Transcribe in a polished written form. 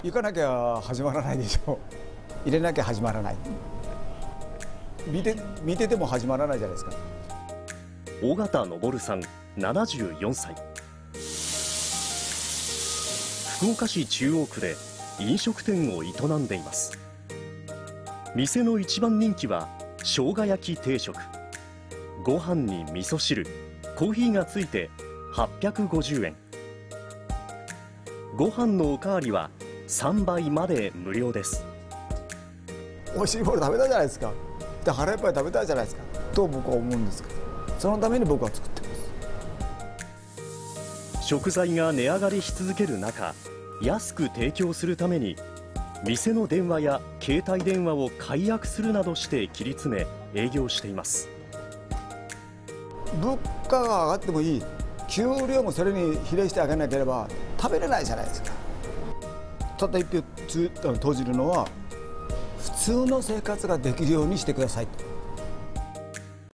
行かなきゃ始まらないでしょ。入れなきゃ始まらない。見てても始まらないじゃないですか。 尾形昇さん74歳。福岡市中央区で飲食店を営んでいます。店の一番人気は生姜焼き定食。ご飯に味噌汁、コーヒーがついて850円。ご飯のおかわりは3杯まで無料です。 美味しいもの食べたいじゃないですか。で腹いっぱい食べたいじゃないですかと僕は思うんですけど、そのために僕は作ってます。 食材が値上がりし続ける中、安く提供するために店の電話や携帯電話を解約するなどして切り詰め営業しています。 物価が上がってもいい、給料もそれに比例して上げなければ食べれないじゃないですか。たった一票投じるのは普通の生活ができるようにしてくださいと。